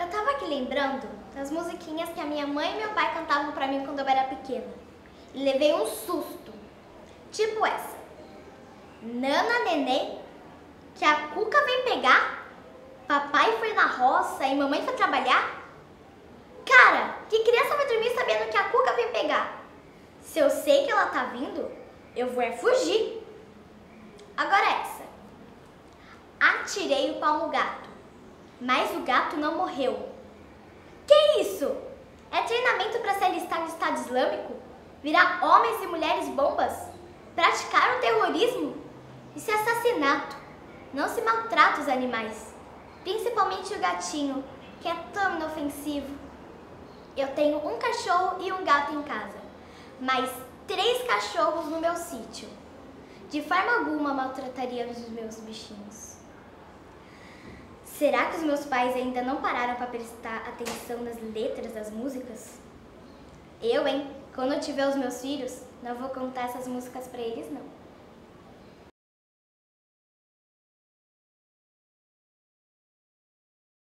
Eu tava aqui lembrando das musiquinhas que a minha mãe e meu pai cantavam pra mim quando eu era pequena. E levei um susto. Tipo essa. Nana neném, que a cuca vem pegar. Papai foi na roça e mamãe foi trabalhar. Cara, que criança vai dormir sabendo que a cuca vem pegar? Se eu sei que ela tá vindo, eu vou fugir. Agora essa. Atirei o pau no gato, mas o gato não morreu. Que isso? É treinamento para se alistar no Estado Islâmico? Virar homens e mulheres bombas? Praticar o terrorismo? Isso é assassinato. Não se maltrata os animais, principalmente o gatinho, que é tão inofensivo. Eu tenho um cachorro e um gato em casa, mas 3 cachorros no meu sítio. De forma alguma maltrataria os meus bichinhos. Será que os meus pais ainda não pararam para prestar atenção nas letras das músicas? Eu, hein? Quando eu tiver os meus filhos, não vou contar essas músicas para eles, não.